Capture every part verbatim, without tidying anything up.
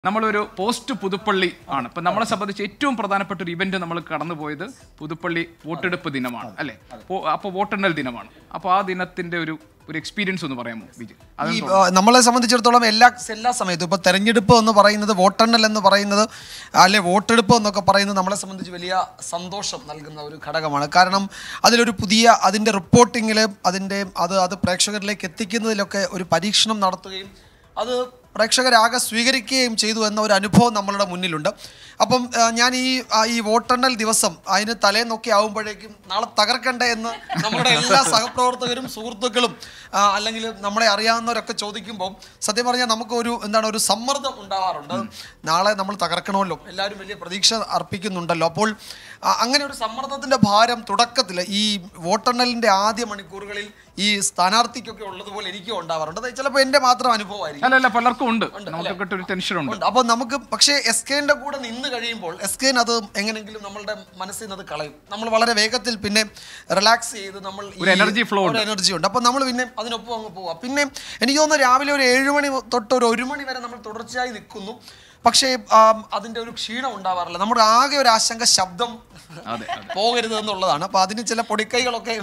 നമ്മളൊരു പോസ്റ്റ് പുതുപ്പള്ളി ആണ്. ഇപ്പം നമ്മളെ സംബന്ധിച്ച് ഏറ്റവും പ്രധാനപ്പെട്ട ഒരു ഇവന്റ് നമ്മൾ കടന്നുപോയത് പുതുപ്പള്ളി വോട്ടെടുപ്പ് ദിനമാണ് അല്ലേ? അപ്പോൾ വോട്ടെണ്ണൽ ദിനമാണ്. അപ്പോൾ ആ ദിനത്തിന്റെ ഒരു ഒരു എക്സ്പീരിയൻസ് ഒന്ന് പറയാമോ വിജയ്? നമ്മളെ സംബന്ധിച്ചിടത്തോളം എല്ലാ എല്ലാ സമയത്തും ഇപ്പോൾ തെരഞ്ഞെടുപ്പ് എന്ന് പറയുന്നത്, വോട്ടെണ്ണൽ എന്ന് പറയുന്നത്, അല്ലെ വോട്ടെടുപ്പ് എന്നൊക്കെ പറയുന്നത് നമ്മളെ സംബന്ധിച്ച് വലിയ സന്തോഷം നൽകുന്ന ഒരു ഘടകമാണ്. കാരണം അതിലൊരു പുതിയ അതിൻ്റെ റിപ്പോർട്ടിങ്ങിൽ അതിൻ്റെ അത് അത് പ്രേക്ഷകരിലേക്ക് എത്തിക്കുന്നതിലൊക്കെ ഒരു പരീക്ഷണം നടത്തുകയും അത് പ്രേക്ഷകരാകെ സ്വീകരിക്കുകയും ചെയ്തു എന്ന ഒരു അനുഭവം നമ്മളുടെ മുന്നിലുണ്ട്. അപ്പം ഞാൻ ഈ ഈ വോട്ടെണ്ണൽ ദിവസം അതിന് തലേന്നൊക്കെ ആകുമ്പോഴേക്കും നാളെ തകർക്കണ്ടേ എന്ന് നമ്മുടെ എല്ലാ സഹപ്രവർത്തകരും സുഹൃത്തുക്കളും അല്ലെങ്കിൽ നമ്മളെ അറിയാവുന്നവരൊക്കെ ചോദിക്കുമ്പോൾ സത്യം പറഞ്ഞാൽ നമുക്ക് ഒരു എന്താണ് ഒരു സമ്മർദ്ദം ഉണ്ടാവാറുണ്ട്. നാളെ നമ്മൾ തകർക്കണമല്ലോ, എല്ലാവരും വലിയ പ്രതീക്ഷ അർപ്പിക്കുന്നുണ്ടല്ലോ. അപ്പോൾ അങ്ങനെ ഒരു സമ്മർദ്ദത്തിൻ്റെ ഭാരം തുടക്കത്തിൽ ഈ വോട്ടെണ്ണലിൻ്റെ ആദ്യ മണിക്കൂറുകളിൽ ഈ സ്ഥാനാർത്ഥിക്കൊക്കെ ഉള്ളതുപോലെ എനിക്കും ഉണ്ടാവാറുണ്ട്. അത് ചിലപ്പോൾ എൻ്റെ മാത്രം അനുഭവമായിരിക്കും, പലർക്കും ഉണ്ട്. അപ്പോൾ നമുക്ക് പക്ഷേ എസ് കെന്റെ കൂടെ നിന്ന് കഴിയുമ്പോൾ എസ് കെൻ അത് എങ്ങനെയെങ്കിലും നമ്മളുടെ മനസ്സിൽ നിന്ന് അത് കളയും. നമ്മൾ വളരെ വേഗത്തിൽ പിന്നെ റിലാക്സ് ചെയ്ത് നമ്മൾ എനർജി ഫ്ലോ എനർജി ഉണ്ട്. അപ്പോൾ നമ്മൾ പിന്നെ അതിനൊപ്പം അങ്ങ് പോവാം. പിന്നെ എനിക്ക് തോന്നുന്നു രാവിലെ ഒരു ഏഴ് മണി തൊട്ട് ഒരു ഒരു മണി വരെ നമ്മൾ തുടർച്ചയായി നിൽക്കുന്നു. പക്ഷേ അതിൻ്റെ ഒരു ക്ഷീണം ഉണ്ടാവാറില്ല. നമ്മുടെ ആകെ ഒരു ആശങ്ക ശബ്ദം പോകരുത് എന്നുള്ളതാണ്. അപ്പോൾ അതിന് ചില പൊടിക്കൈകളൊക്കെ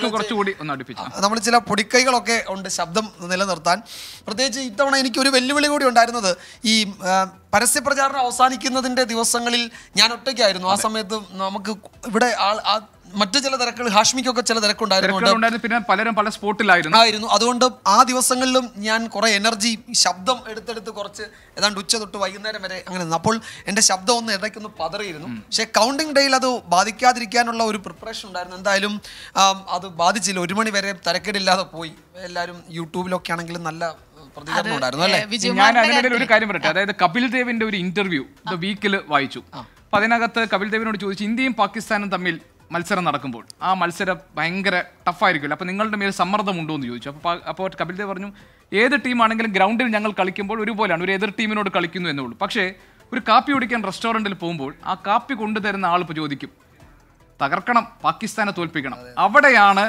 നമ്മൾ ചില പൊടിക്കൈകളൊക്കെ ഉണ്ട് ശബ്ദം നിലനിർത്താൻ. പ്രത്യേകിച്ച് ഇത്തവണ എനിക്കൊരു വെല്ലുവിളി കൂടി ഉണ്ടായിരുന്നത് ഈ പരസ്യപ്രചാരണം അവസാനിക്കുന്നതിൻ്റെ ദിവസങ്ങളിൽ ഞാൻ ഒറ്റയ്ക്കായിരുന്നു. ആ സമയത്ത് നമുക്ക് ഇവിടെ ആൾ മറ്റു ചില തിരക്കുകൾ, ഹാഷ്മിക്കൊക്കെ ചില തിരക്കുണ്ടായിരുന്നു, പിന്നെ പലരും പല സ്പോട്ടിലായിരുന്നു ആയിരുന്നു അതുകൊണ്ട് ആ ദിവസങ്ങളിലും ഞാൻ കുറെ എനർജി ശബ്ദം എടുത്തെടുത്ത് കുറച്ച് ഏതാണ്ട് ഉച്ച തൊട്ട് വൈകുന്നേരം വരെ അങ്ങനെ നിന്നു. അപ്പോൾ എൻ്റെ ശബ്ദം ഒന്ന് ഇടയ്ക്കൊന്ന് പതറിയിരുന്നു. പക്ഷേ കൗണ്ടിങ് ഡേയിൽ അത് ബാധിക്കാതിരിക്കാനുള്ള ഒരു പ്രിപ്പറേഷൻ ഉണ്ടായിരുന്നു. എന്തായാലും അത് ബാധിച്ചില്ല. ഒരു മണി വരെ തിരക്കേടില്ലാതെ പോയി. എല്ലാവരും യൂട്യൂബിലൊക്കെ ആണെങ്കിലും നല്ല പ്രതികരണം ഉണ്ടായിരുന്നു അല്ലേ? ഞാൻ അതിനിടയിൽ ഒരു കാര്യം പറയട്ടെ. അതായത് കപിൽ ദേവിന്റെ ഒരു ഇന്റർവ്യൂ ദ വീക്കിൽ വായിച്ചു. അപ്പൊ അതിനകത്ത് കപിൽ ദേവിനോട് ചോദിച്ചു, ഇന്ത്യയും പാകിസ്ഥാനും തമ്മിൽ മത്സരം നടക്കുമ്പോൾ ആ മത്സരം ഭയങ്കര ടഫായിരിക്കുമല്ലോ, അപ്പോൾ നിങ്ങളുടെ മേൽ സമ്മർദ്ദമുണ്ടോ എന്ന് ചോദിച്ചു. അപ്പോൾ അപ്പോൾ കപിൽ ദേവ് പറഞ്ഞു, ഏത് ടീമാണെങ്കിലും ഗ്രൗണ്ടിൽ ഞങ്ങൾ കളിക്കുമ്പോൾ ഒരുപോലെയാണ്, ഒരു എതിർ ടീമിനോട് കളിക്കുന്നു എന്നുള്ളൂ. പക്ഷേ ഒരു കാപ്പി കുടിക്കാൻ റെസ്റ്റോറൻറ്റിൽ പോകുമ്പോൾ ആ കാപ്പി കൊണ്ടുതരുന്ന ആൾ ഇപ്പോൾ ചോദിക്കും, തകർക്കണം, പാകിസ്ഥാനെ തോൽപ്പിക്കണം. അവിടെയാണ്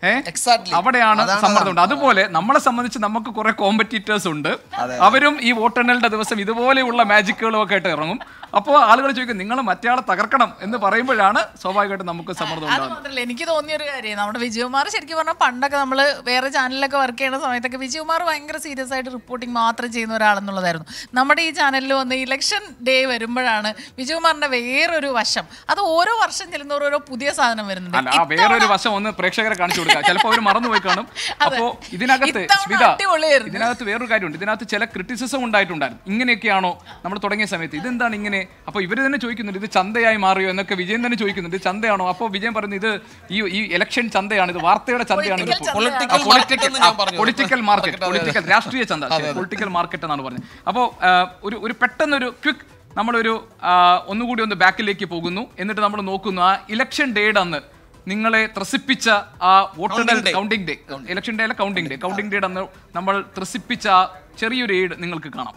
അവിടെയാണ് സമ്മർദ്ദം ഉണ്ട്. അതുപോലെ നമ്മളെ സംബന്ധിച്ച് നമുക്ക് കുറെ കോമ്പറ്റീറ്റേഴ്സ് ഉണ്ട്. അവരും ഈ വോട്ടെണ്ണലിന്റെ ദിവസം ഇതുപോലെയുള്ള മാജിക്കുകളും ഒക്കെ ആയിട്ട് ഇറങ്ങും. അപ്പോൾ ആളുകൾ ചോദിക്കും, നിങ്ങൾ മറ്റേ ആളെ തകർക്കണം എന്ന് പറയുമ്പോഴാണ് സ്വാഭാവികമായിട്ടും നമുക്ക് സമ്മർദ്ദം ഉണ്ടാകുന്നത്. എനിക്ക് തോന്നിയൊരു കാര്യം, നമ്മുടെ വിജയകുമാർ ശരിക്കും പറഞ്ഞാൽ പണ്ടൊക്കെ നമ്മൾ വേറെ ചാനലിലൊക്കെ വർക്ക് ചെയ്യുന്ന സമയത്തൊക്കെ വിജയകുമാർ ഭയങ്കര സീരിയസ് ആയിട്ട് റിപ്പോർട്ടിംഗ് മാത്രം ചെയ്യുന്ന ഒരാളെന്നുള്ളതായിരുന്നു. നമ്മുടെ ഈ ചാനലിൽ വന്ന് ഇലക്ഷൻ ഡേ വരുമ്പോഴാണ് വിജയകുമാറിന്റെ വേറൊരു വശം. അത് ഓരോ വർഷം ചെല്ലുന്നവർ ഓരോ പുതിയ സാധനം വരുന്നുണ്ട്. ആ വേറൊരു വശം ഒന്ന് പ്രേക്ഷകരെ കാണിച്ചു കൊടുക്കുക. ചിലപ്പോൾ അവർ മറന്നുപോയി കാണും. അപ്പോൾ ഇതിനകത്ത് സ്മിത, ഇതിനകത്ത് വേറൊരു കാര്യമുണ്ട്. ഇതിനകത്ത് ചില ക്രിറ്റിസിസം ഉണ്ടായിട്ടുണ്ടായിരുന്നു. ഇങ്ങനെയൊക്കെയാണോ നമ്മൾ തുടങ്ങിയ സമയത്ത്, ഇതെന്താണ് ഇങ്ങനെ? അപ്പോൾ ഇവർ തന്നെ ചോദിക്കുന്നുണ്ട്, ഇത് ചന്തയായി മാറിയോ എന്നൊക്കെ വിജയൻ തന്നെ ചോദിക്കുന്നുണ്ട്. ചന്തയാണോ? അപ്പോൾ വിജയൻ പറയുന്നത്, ഇത് ഈ ഈ ഇലക്ഷൻ ചന്തയാണ്, ഇത് വാർത്തയുടെ ചന്തയാണ്, ഇത് പൊളിറ്റിക്കൽ പൊളിറ്റിക്കൽ മാർക്കറ്റ്, പൊളിറ്റിക്കൽ രാഷ്ട്രീയ ചന്ത, പൊളിറ്റിക്കൽ മാർക്കറ്റ് എന്നാണ് പറഞ്ഞത്. അപ്പോൾ ഒരു ഒരു പെട്ടെന്നൊരു ക്വിക്ക് നമ്മളൊരു ഒന്നുകൂടി ഒന്ന് ബാക്കിലേക്ക് പോകുന്നു. എന്നിട്ട് നമ്മൾ നോക്കുന്നു ആ ഇലക്ഷൻ ഡേയുടെ അന്ന് നിങ്ങളെ ത്രസിപ്പിച്ച ആ വോട്ടെണ്ണൽ കൗണ്ടിംഗ് ഡേ, ഇലക്ഷൻ ഡേ അല്ല കൗണ്ടിംഗ് ഡേ, കൗണ്ടിംഗ് ഡേയുടെ അന്ന് നമ്മൾ ത്രസിപ്പിച്ച ചെറിയൊരു എയ്ഡ് നിങ്ങൾക്ക് കാണാം.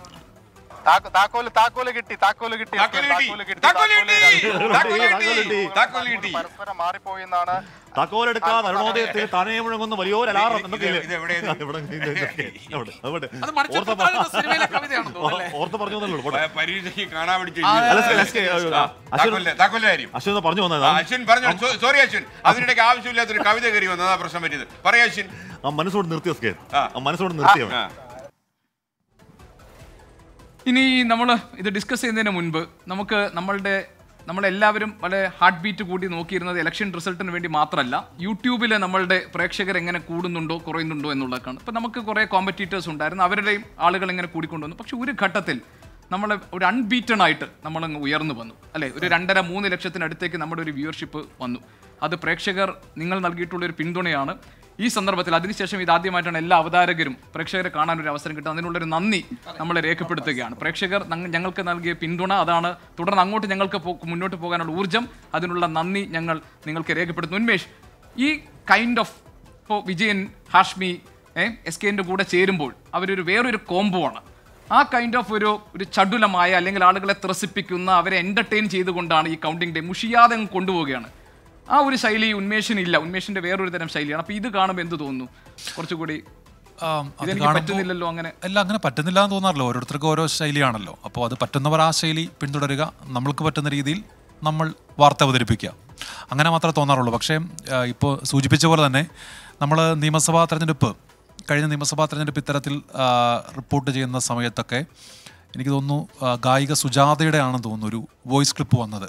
പരസ്പരം മാറിപ്പോയെന്നാണ്. താക്കോലെടുക്കാതെ അരുണോദയത്തിൽ തനേ മുഴങ്ങുന്ന വലിയൊരു അലാറം ഓർത്ത് പറഞ്ഞു അശ്വിൻ പറഞ്ഞു സോറി അശ്വിൻ, അതിനിടയ്ക്ക് ആവശ്യമില്ലാത്തൊരു കവിത കയറി വന്നതാ പ്രശ്നം പറ്റിയത്. പറയാ അശ്വിൻ. ആ മനസ്സോട് നിർത്തിയ മനസ്സോട് നിർത്തിയ ഇനി നമ്മൾ ഇത് ഡിസ്കസ് ചെയ്യുന്നതിന് മുൻപ് നമുക്ക് നമ്മളുടെ നമ്മളെല്ലാവരും വളരെ ഹാർട്ട് ബീറ്റ് കൂടി നോക്കിയിരുന്നത് ഇലക്ഷൻ റിസൾട്ടിന് വേണ്ടി മാത്രമല്ല, യൂട്യൂബിൽ നമ്മളുടെ പ്രേക്ഷകർ എങ്ങനെ കൂടുന്നുണ്ടോ കുറയുന്നുണ്ടോ എന്നുള്ളതൊക്കെയാണ്. ഇപ്പം നമുക്ക് കുറേ കോമ്പറ്റീറ്റേഴ്സ് ഉണ്ടായിരുന്നു, അവരുടെയും ആളുകൾ എങ്ങനെ കൂടിക്കൊണ്ടുവന്നു. പക്ഷെ ഒരു ഘട്ടത്തിൽ നമ്മൾ ഒരു അൺബീറ്റൺ ആയിട്ട് നമ്മളങ്ങ് ഉയർന്നു വന്നു അല്ലേ? ഒരു രണ്ടര മൂന്ന് ലക്ഷത്തിനടുത്തേക്ക് നമ്മുടെ ഒരു വ്യൂവർഷിപ്പ് വന്നു. അത് പ്രേക്ഷകർ നിങ്ങൾ നൽകിയിട്ടുള്ളൊരു പിന്തുണയാണ്. ഈ സന്ദർഭത്തിൽ അതിനുശേഷം ഇതാദ്യമായിട്ടാണ് എല്ലാ അവതാരകരും പ്രേക്ഷകരെ കാണാൻ ഒരു അവസരം കിട്ടുന്നത്. അതിനുള്ളൊരു നന്ദി നമ്മൾ രേഖപ്പെടുത്തുകയാണ്. പ്രേക്ഷകർ ഞങ്ങൾക്ക് നൽകിയ പിന്തുണ അതാണ്. തുടർന്ന് അങ്ങോട്ട് ഞങ്ങൾക്ക് മുന്നോട്ട് പോകാനുള്ള ഊർജ്ജം, അതിനുള്ള നന്ദി ഞങ്ങൾ നിങ്ങൾക്ക് രേഖപ്പെടുത്തുന്നു. ഉന്മേഷ്, ഈ കൈൻഡ് ഓഫ് ഇപ്പോൾ വിജയൻ, ഹാഷ്മി, എസ് കെൻ്റെ കൂടെ ചേരുമ്പോൾ അവരൊരു വേറൊരു കോംബോ ആണ്. ആ കൈൻഡ് ഓഫ് ഒരു ഒരു ചടുലമായ അല്ലെങ്കിൽ ആളുകളെ ത്രസിപ്പിക്കുന്ന, അവരെ എൻ്റർടൈൻ ചെയ്തുകൊണ്ടാണ് ഈ കൗണ്ടിംഗ് ഡേ മുഷിയാതെ കൊണ്ടുപോവുകയാണ്. ആ ഒരു ശൈലി ഉന്മേഷിനില്ല. ഉന്മേഷിൻ്റെ വേറൊരു തരം ശൈലിയാണ്. അപ്പോൾ ഇത് കാണുമ്പോൾ എന്ത് തോന്നുന്നു? കുറച്ചുകൂടി പറ്റുന്നില്ലല്ലോ അങ്ങനെ അല്ല അങ്ങനെ പറ്റുന്നില്ല എന്ന് തോന്നാറില്ല. ഓരോരുത്തർക്കും ഓരോ ശൈലിയാണല്ലോ. അപ്പോൾ അത് പറ്റുന്നവർ ആ ശൈലി പിന്തുടരുക, നമ്മൾക്ക് പറ്റുന്ന രീതിയിൽ നമ്മൾ വാർത്ത അവതരിപ്പിക്കുക, അങ്ങനെ മാത്രമേ തോന്നാറുള്ളൂ. പക്ഷേ ഇപ്പോൾ സൂചിപ്പിച്ച പോലെ തന്നെ നമ്മൾ നിയമസഭാ തെരഞ്ഞെടുപ്പ് കഴിഞ്ഞ നിയമസഭാ തെരഞ്ഞെടുപ്പ് ഇത്തരത്തിൽ റിപ്പോർട്ട് ചെയ്യുന്ന സമയത്തൊക്കെ എനിക്ക് തോന്നുന്നു ഗായിക സുജാതയുടെ ആണെന്ന് തോന്നുന്നു ഒരു വോയിസ് ക്ലിപ്പ് വന്നത്.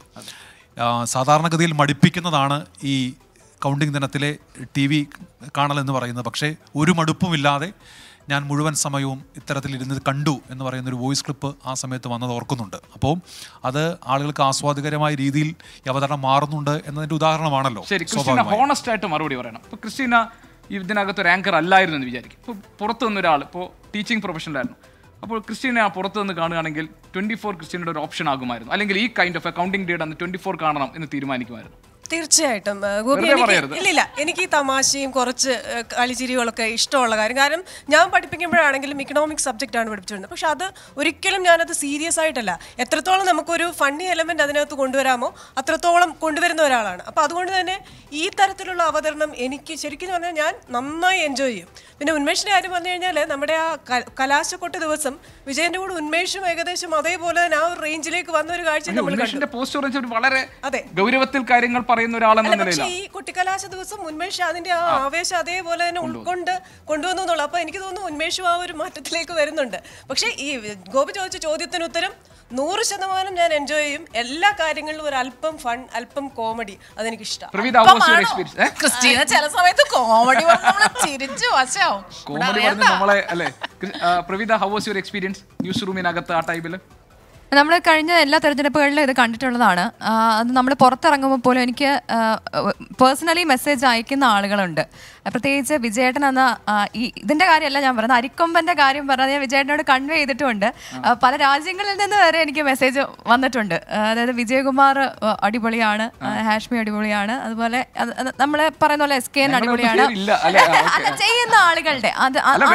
സാധാരണഗതിയിൽ മടുപ്പിക്കുന്നതാണ് ഈ കൗണ്ടിംഗ് ദിനത്തിലെ ടി വി കാണൽ എന്ന് പറയുന്നത്. പക്ഷേ ഒരു മടുപ്പുമില്ലാതെ ഞാൻ മുഴുവൻ സമയവും ഇത്തരത്തിൽ ഇരുന്ന് കണ്ടു എന്ന് പറയുന്നൊരു വോയിസ് ക്ലിപ്പ് ആ സമയത്ത് വന്നത് ഓർക്കുന്നുണ്ട്. അപ്പോൾ അത് ആളുകൾക്ക് ആസ്വാദികരമായ രീതിയിൽ അവതരണം മാറുന്നുണ്ട് എന്നതിൻ്റെ ഉദാഹരണമാണല്ലോ. ശരി, ക്രിസ്റ്റീന ഹോണസ്റ്റ് ആയിട്ട് മറുപടി പറയണം. ഇപ്പോൾ ക്രിസ്റ്റീന ഇതിനകത്ത് ഒരു ആങ്കർ അല്ലായിരുന്നു എന്ന് വിചാരിക്കും. ഇപ്പോൾ പുറത്തു നിന്നൊരാൾ ഇപ്പോൾ ടീച്ചിങ് പ്രൊഫഷനിലായിരുന്നു. അപ്പോൾ ക്രിസ്റ്റീന പുറത്തു നിന്ന് കാണുകയാണെങ്കിൽ ട്വൻറ്റി ഫോർ ക്രിസ്റ്റീനയുടെ ഒരു ഓപ്ഷൻ ആകുമായിരുന്നു, അല്ലെങ്കിൽ ഈ കൈൻഡ് ഓഫ് അക്കൗണ്ടിംഗ് ഡേറ്റ് അന്ന് ട്വൻറ്റി ഫോർ കാണണം എന്ന് തീരുമാനിക്കുമായിരുന്നു. തീർച്ചയായിട്ടും ഗോപി, ഇല്ലില്ല, എനിക്ക് ഈ തമാശയും കുറച്ച് കളിച്ചിരികളൊക്കെ ഇഷ്ടമുള്ള കാര്യം. കാരണം ഞാൻ പഠിപ്പിക്കുമ്പോഴാണെങ്കിലും ഇക്കണോമിക്സ് സബ്ജക്റ്റാണ് പഠിപ്പിച്ചിരുന്നത്. പക്ഷെ അത് ഒരിക്കലും ഞാനത് സീരിയസ് ആയിട്ടല്ല. എത്രത്തോളം നമുക്കൊരു ഫണ്ണി എലമെന്റ് അതിനകത്ത് കൊണ്ടുവരാമോ അത്രത്തോളം കൊണ്ടുവരുന്ന ഒരാളാണ്. അപ്പോൾ അതുകൊണ്ട് തന്നെ ഈ തരത്തിലുള്ള അവതരണം എനിക്ക് ശരിക്കും പറഞ്ഞാൽ ഞാൻ നന്നായി എൻജോയ് ചെയ്യും. പിന്നെ ഉന്മേഷിൻ്റെ കാര്യം പറഞ്ഞു കഴിഞ്ഞാൽ നമ്മുടെ ആ കലാശക്കൊട്ട് ദിവസം വിജയന്റെ കൂടെ ഉന്മേഷും ഏകദേശം അതേപോലെ തന്നെ ആ ഒരു റേഞ്ചിലേക്ക് വന്ന ഒരു കാഴ്ച നമ്മൾ വളരെ ഗൗരവത്തിൽ കാര്യങ്ങൾ പറയുന്ന ഒരാളെന്ന പക്ഷേ ഈ കുട്ടിക്കലാശ ദിവസം ഉന്മേഷ് അതിന്റെ ആ ആവേശം അതേപോലെ തന്നെ ഉൾക്കൊണ്ട് കൊണ്ടുവന്നു എന്നുള്ളൂ. അപ്പൊ എനിക്ക് തോന്നുന്നു ഉന്മേഷും ആ ഒരു മാറ്റത്തിലേക്ക് വരുന്നുണ്ട്. പക്ഷേ ഈ ഗോപി ചോദിച്ച ചോദ്യത്തിന് ഉത്തരം നൂറ് ശതമാനം ഞാൻ എൻജോയ് ചെയ്യും. എല്ലാ കാര്യങ്ങളിലും ഒരു അല്പം ഫൺ, അല്പം കോമഡി അതെനിക്ക് ഇഷ്ടം. ക്രിസ്റ്റീന ചില സമയത്ത് കോമഡി ചിരിച്ചു വശാവും. കോമഡി പറഞ്ഞ നമ്മളെ അല്ലേ Praveetha, how was your experience news റൂമിനകത്ത് ആ ടൈമിൽ? നമ്മൾ കഴിഞ്ഞ എല്ലാ തെരഞ്ഞെടുപ്പുകളിലും ഇത് കണ്ടിട്ടുള്ളതാണ്. അത് നമ്മൾ പുറത്തിറങ്ങുമ്പോൾ പോലും എനിക്ക് പേഴ്സണലി മെസ്സേജ് അയക്കുന്ന ആളുകളുണ്ട്. പ്രത്യേകിച്ച് വിജയേട്ടൻ എന്ന ഈ ഇതിൻ്റെ കാര്യമല്ല ഞാൻ പറയുന്നത്, അരിക്കൊമ്പൻ്റെ കാര്യം പറഞ്ഞാൽ ഞാൻ വിജയേട്ടനോട് കൺവേ ചെയ്തിട്ടുമുണ്ട്. പല രാജ്യങ്ങളിൽ നിന്ന് വരെ എനിക്ക് മെസ്സേജ് വന്നിട്ടുണ്ട്. അതായത് വിജയകുമാർ അടിപൊളിയാണ്, ഹാഷ്മി അടിപൊളിയാണ്, അതുപോലെ നമ്മൾ പറയുന്ന പോലെ എസ് കെ എൻ അടിപൊളിയാണ്. അത് ചെയ്യുന്ന ആളുകളുടെ അത്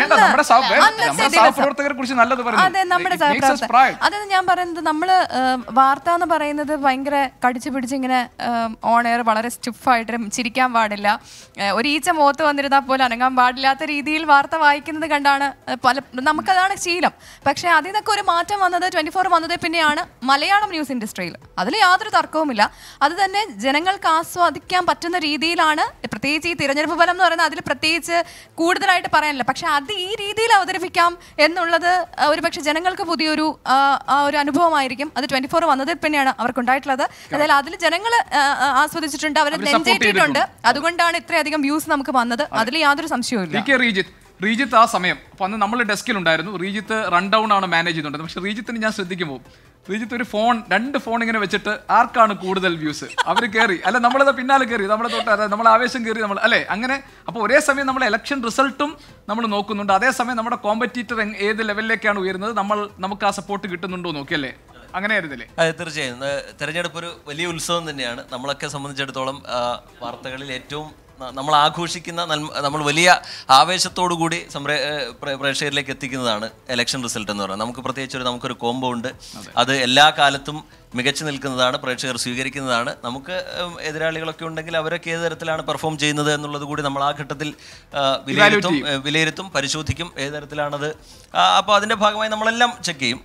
അതെ നമ്മുടെ സഹപ്രവർത്തകർ. അതായത് ഞാൻ പറയുന്നത് നമ്മൾ വാർത്ത എന്ന് പറയുന്നത് ഭയങ്കര കടിച്ചു പിടിച്ച് ഇങ്ങനെ ഓൺ എയർ വളരെ സ്റ്റിഫായിട്ട് ചിരിക്കാൻ പാടില്ല, ഒരു ഈച്ച മുഖത്ത് വന്നിരുന്നാൽ പോലും അനങ്ങാൻ പാടില്ലാത്ത രീതിയിൽ വാർത്ത വായിക്കുന്നത് കണ്ടാണ് പല നമുക്കതാണ് ശീലം. പക്ഷേ അതിൽ നിന്നൊക്കെ ഒരു മാറ്റം വന്നത് ട്വൻറ്റി ഫോർ വന്നതേ പിന്നെയാണ് മലയാളം ന്യൂസ് ഇൻഡസ്ട്രിയിൽ. അതിൽ യാതൊരു തർക്കവുമില്ല. അത് തന്നെ ജനങ്ങൾക്ക് ആസ്വദിക്കാൻ പറ്റുന്ന രീതിയിലാണ്. പ്രത്യേകിച്ച് ഈ തിരഞ്ഞെടുപ്പ് ഫലം എന്ന് പറയുന്നത് അതിൽ പ്രത്യേകിച്ച് കൂടുതലായിട്ട് പറയാനില്ല. പക്ഷെ അത് ഈ രീതിയിൽ അവതരിപ്പിക്കാം എന്നുള്ളത് ഒരു പക്ഷെ ജനങ്ങൾക്ക് പുതിയൊരു ഒരു അനുഭവമായിരിക്കും. അത് ട്വന്റി ഫോർ വന്നതിൽ പിന്നെയാണ് അവർക്കുണ്ടായിട്ടുള്ളത്. അതായത് അതിൽ ജനങ്ങൾ ആസ്വദിച്ചിട്ടുണ്ട്, അവർ നെഞ്ചേറ്റിയിട്ടുണ്ട്. അതുകൊണ്ടാണ് ഇത്രയധികം വ്യൂസ് നമുക്ക് വന്നത്. അതിൽ യാതൊരു സംശയവും ഇല്ല. റീജിത്ത് ആ സമയം അപ്പൊ അന്ന് നമ്മൾ ഡെസ്കിലുണ്ടായിരുന്നു. റീജിത്ത് റൺ ഡൗൺ ആണ് മാനേജ് ചെയ്യുന്നുണ്ട്. പക്ഷെ റീജിത്തിന് ഞാൻ ശ്രദ്ധിക്കുമ്പോൾ റീജിത്ത് ഒരു ഫോൺ രണ്ട് ഫോൺ ഇങ്ങനെ വെച്ചിട്ട് ആർക്കാണ് കൂടുതൽ വ്യൂസ് അവർ കയറി അല്ല നമ്മളത് പിന്നാലെ കയറി നമ്മളെ തൊട്ട് നമ്മൾ ആവേശം കയറി നമ്മൾ അല്ലേ അങ്ങനെ. അപ്പോൾ ഒരേ സമയം നമ്മൾ ഇലക്ഷൻ റിസൾട്ടും നമ്മൾ നോക്കുന്നുണ്ട്, അതേസമയം നമ്മുടെ കോമ്പറ്റീറ്റർ ഏത് ലെവലിലേക്കാണ് ഉയരുന്നത്, നമ്മൾ നമുക്ക് ആ സപ്പോർട്ട് കിട്ടുന്നുണ്ടോ നോക്കിയല്ലേ. അങ്ങനെയായിരുന്നില്ലേ? അതെ, തീർച്ചയായും. തെരഞ്ഞെടുപ്പ് ഒരു വലിയ ഉത്സവം തന്നെയാണ്. നമ്മളൊക്കെ സംബന്ധിച്ചിടത്തോളം വാർത്തകളിൽ ഏറ്റവും നമ്മൾ ആഘോഷിക്കുന്ന നമ്മൾ വലിയ ആവേശത്തോടു കൂടി പ്രേക്ഷകരിലേക്ക് എത്തിക്കുന്നതാണ് ഇലക്ഷൻ റിസൾട്ട് എന്ന് പറയുന്നത്. നമുക്ക് പ്രത്യേകിച്ച് ഒരു നമുക്കൊരു കോംബോ ഉണ്ട്. അത് എല്ലാ കാലത്തും മികച്ചു നിൽക്കുന്നതാണ്, പ്രേക്ഷകർ സ്വീകരിക്കുന്നതാണ്. നമുക്ക് എതിരാളികളൊക്കെ ഉണ്ടെങ്കിൽ അവരൊക്കെ ഏത് തരത്തിലാണ് പെർഫോം ചെയ്യുന്നത് എന്നുള്ളത് കൂടി നമ്മൾ ആ ഘട്ടത്തിൽ വിലയിരുത്തും വിലയിരുത്തും പരിശോധിക്കും ഏത് തരത്തിലാണത്. അപ്പോൾ അതിൻ്റെ ഭാഗമായി നമ്മളെല്ലാം ചെക്ക് ചെയ്യും.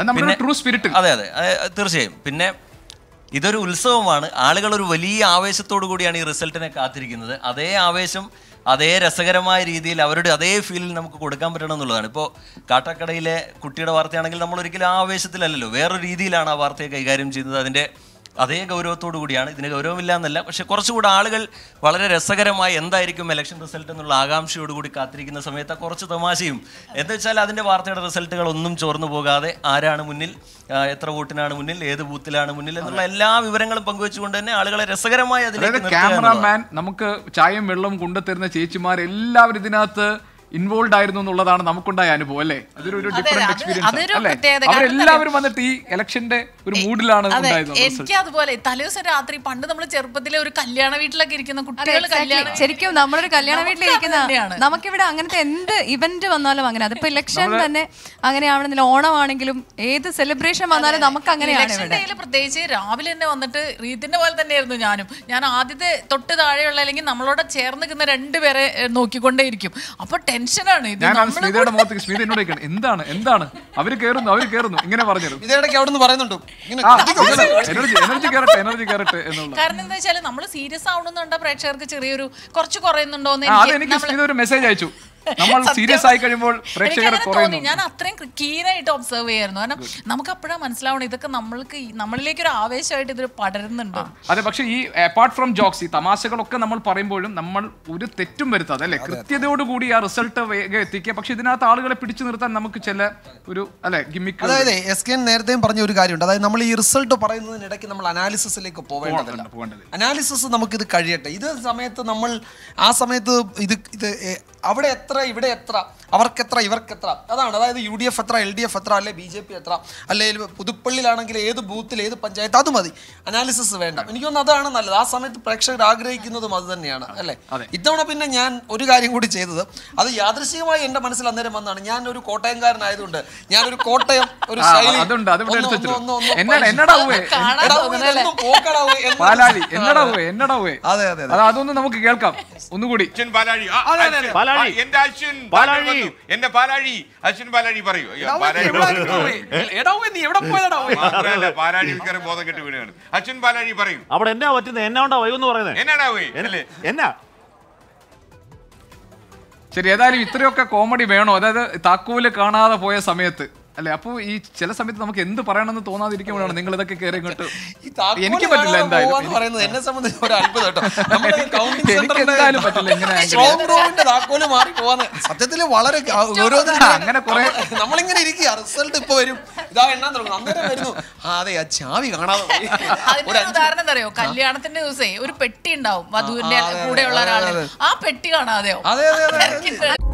അതെ അതെ തീർച്ചയായും. പിന്നെ ഇതൊരു ഉത്സവമാണ്. ആളുകൾ ഒരു വലിയ ആവേശത്തോടു കൂടിയാണ് ഈ റിസൾട്ടിനെ കാത്തിരിക്കുന്നത്. അതേ ആവേശം അതേ രസകരമായ രീതിയിൽ അവരുടെ അതേ ഫീലിൽ നമുക്ക് കൊടുക്കാൻ പറ്റണം എന്നുള്ളതാണ്. ഇപ്പോൾ കാട്ടാക്കടയിലെ കുട്ടിയുടെ വാർത്തയാണെങ്കിൽ നമ്മൾ ഒരിക്കലും ആ ആവേശത്തിലല്ലല്ലോ, വേറൊരു രീതിയിലാണ് ആ വാർത്തയെ കൈകാര്യം ചെയ്യുന്നത്. അതിൻ്റെ അതേ ഗൗരവത്തോടു കൂടിയാണ്. ഇതിന് ഗൗരവമില്ല എന്നല്ല, പക്ഷെ കുറച്ചുകൂടെ ആളുകൾ വളരെ രസകരമായി എന്തായിരിക്കും ഇലക്ഷൻ റിസൾട്ട് എന്നുള്ള ആകാംക്ഷയോടുകൂടി കാത്തിരിക്കുന്ന സമയത്ത് കുറച്ച് തമാശയും എന്താ വെച്ചാൽ അതിൻ്റെ വാർത്തയുടെ റിസൾട്ടുകൾ ഒന്നും ചോർന്നു പോകാതെ ആരാണ് മുന്നിൽ, എത്ര വോട്ടിനാണ് മുന്നിൽ, ഏത് ബൂത്തിലാണ് മുന്നിൽ എന്നുള്ള എല്ലാ വിവരങ്ങളും പങ്കുവെച്ചുകൊണ്ട് തന്നെ ആളുകളെ രസകരമായി അതിലേക്ക് ക്യാമറാമാൻ നമുക്ക് ചായയും വെള്ളവും കൊണ്ടുതരുന്ന ചേച്ചിമാർ എല്ലാവരും ഇതിനകത്ത് ഇൻവോൾവ് ആയിരുന്നു എന്നുള്ളതാണ് നമുക്കുണ്ടായ അനുഭവം അല്ലേ. അതൊരു ഡിഫറെന്റ് എക്സ്പീരിയൻസ് അല്ലേ. അവരെല്ലാവരും വന്നിട്ട് ഈ ഇലക്ഷന്റെ ഒരു മൂഡിലാണ് ഉണ്ടായിരുന്നത്. എനിക്ക് അതുപോലെ തലേദിവസം രാത്രി പണ്ട് നമ്മൾ ചെറുപ്പത്തിലെ ഒരു കല്യാണ വീട്ടിലൊക്കെ ഇരിക്കുന്ന കുട്ടികൾ ശരിക്കും നമ്മളൊരു കല്യാണ വീട്ടിലിരിക്കുന്ന നമുക്കിവിടെ അങ്ങനത്തെ എന്ത് ഇവന്റ് വന്നാലും അങ്ങനെ. അതിപ്പോ ഇലക്ഷൻ തന്നെ അങ്ങനെയാണെന്നില്ല, ഓണമാണെങ്കിലും ഏത് സെലിബ്രേഷൻ വന്നാലും നമുക്ക് അങ്ങനെയാണ്. പ്രത്യേകിച്ച് രാവിലെ തന്നെ വന്നിട്ട് റീതിന്റെ പോലെ തന്നെയായിരുന്നു ഞാനും. ഞാൻ ആദ്യത്തെ തൊട്ട് താഴെയുള്ള അല്ലെങ്കിൽ നമ്മളോട് ചേർന്ന് നിൽക്കുന്ന രണ്ടുപേരെ നോക്കിക്കൊണ്ടേയിരിക്കും. അപ്പൊ ടെൻഷനാണ് ഇത്. ഞാൻ സ്മിതയുടെ മുഖത്തേക്ക് സ്മിത എന്നോട് ചോദിക്കണം, എന്താണ് എന്താണ് അവര് കേറുന്നു അവര് കേറുന്നു ഇങ്ങനെ പറഞ്ഞത്. ഇതിടയ്ക്ക് അവിടെ നിന്ന് പറയുന്നുണ്ട് എനർജി എനർജി കയറട്ടെ എനർജി കയറട്ടെ എന്നുള്ള. കാരണം എന്താ വെച്ചാൽ നമ്മൾ സീരിയസ് ആവണമെന്നുണ്ടോ പ്രേക്ഷകർക്ക് ചെറിയൊരു കുറച്ച് കുറയുന്നുണ്ടോ എന്ന് അതെനിക്ക് സ്മിത ഒരു മെസ്സേജ് അയച്ചു. നമ്മൾ സീരിയസ് ആയി കഴിയുമ്പോൾ പ്രേക്ഷകർ കുറയുന്നു. ഞാൻ അത്രയും കീനായിട്ട് ഒബ്സർവ് ചെയ്യായിരുന്നു. കാരണം നമുക്ക് അപ്പോഴാണ് മനസ്സിലാവണം ഇതൊക്കെ നമ്മൾക്ക് നമ്മളിലേക്ക് ഒരു ആവേശമായിട്ട് ഇത് പടരുന്നുണ്ട്. അതെ, പക്ഷെ ഈ അപ്പാർട്ട് ഫ്രം ജോക്സ് ഈ തമാശകളൊക്കെ നമ്മൾ പറയുമ്പോഴും നമ്മൾ ഒരു തെറ്റും വരുത്താതെ അല്ലെ കൃത്യതയോടുകൂടി ആ റിസൾട്ട് വേഗം എത്തിക്കുക. പക്ഷെ ഇതിനകത്ത് ആളുകളെ പിടിച്ചു നിർത്താൻ നമുക്ക് ചില ഒരു അല്ലെ ഗിമ്മിക്ക്. അതായത് എസ് കെ നേരത്തെയും പറഞ്ഞ ഒരു കാര്യമുണ്ട്. അതായത് നമ്മൾ ഈ റിസൾട്ട് പറയുന്നതിനിടയ്ക്ക് നമ്മൾ അനാലിസിസിലേക്ക് പോവേണ്ടതില്ല. അനാലിസിസ് നമുക്കിത് കഴിയട്ടെ. ഇത് സമയത്ത് നമ്മൾ ആ സമയത്ത് ഇത് ഇത് അവിടെ എത്ര ഇവിടെ എത്ര അവർക്കെത്ര ഇവർക്കെത്ര അതാണ്. അതായത് യു ഡി എഫ് എത്ര എൽ ഡി എഫ് എത്ര അല്ലെ ബി ജെ പി എത്ര അല്ലെങ്കിൽ പുതുപ്പള്ളിയിലാണെങ്കിൽ ഏത് ബൂത്തിൽ ഏത് പഞ്ചായത്ത് അത് മതി. അനാലിസിസ് വേണ്ട. എനിക്ക് തോന്നുന്നു അതാണ് നല്ലത്. ആ സമയത്ത് പ്രേക്ഷകർ ആഗ്രഹിക്കുന്നതും അത് തന്നെയാണ് അല്ലേ. ഇത്തവണ പിന്നെ ഞാൻ ഒരു കാര്യം കൂടി ചെയ്തത്, അത് യാദൃശ്ചികമായി എൻ്റെ മനസ്സിൽ അന്നേരം വന്നാണ്. ഞാൻ ഒരു കോട്ടയംകാരനായതുകൊണ്ട് ഞാനൊരു കോട്ടയം ഒരു ശൈലി അതൊന്നും നമുക്ക് കേൾക്കാം ഒന്നുകൂടി. എന്റെ അശ്വിൻ പാലാഴി എന്റെ പാലാഴി അശ്വിൻ പാലാഴി പറയൂ. പാലാഴി മിക്കറും ബോധം കെട്ട് വീടുകയാണ്. അശ്വിൻ പാലാഴി പറയൂ. അവിടെ എന്നാ പറ്റുന്നത്? എന്നാ ഉണ്ടാ വൈകുന്നു പറയുന്നത്? എന്നാടാ പോയി എന്നാ ശരി. ഏതായാലും ഇത്രയൊക്കെ കോമഡി വേണോ? അതായത് താക്കോല് കാണാതെ പോയ സമയത്ത് അല്ലെ. അപ്പൊ ഈ ചില സമയത്ത് നമുക്ക് എന്ത് പറയണമെന്ന് തോന്നാതിരിക്കുമ്പോഴാണ് നിങ്ങൾ ഇതൊക്കെ കയറി ഇങ്ങോട്ട്. എനിക്ക് പറ്റില്ല എന്തായാലും എന്നെ സംബന്ധിച്ച് ഒരു അത്ഭുതം കേട്ടോ. എനിക്ക് എന്തായാലും പറ്റില്ല ഇങ്ങനെ താക്കോല് മാറി പോവാന്ന്. സത്യത്തില് വളരെ അങ്ങനെ കുറെ നമ്മളിങ്ങനെ ഇരിക്കുക. റിസൾട്ട് ഇപ്പൊ വരും, ഇതാ എണ്ണാൻ തുടങ്ങും, അന്നേരം വരുന്നു. അതെ ആ ചാവി കാണാതെ. അതിന്റെ ഉദാഹരണം എന്താ അറിയോ? കല്യാണത്തിന്റെ ദിവസേ ഒരു പെട്ടി ഉണ്ടാവും വധുവിന്റെ കൂടെയുള്ള ഒരാള്, ആ പെട്ടി കാണാതെയോ. അതെ അതെ അതെ.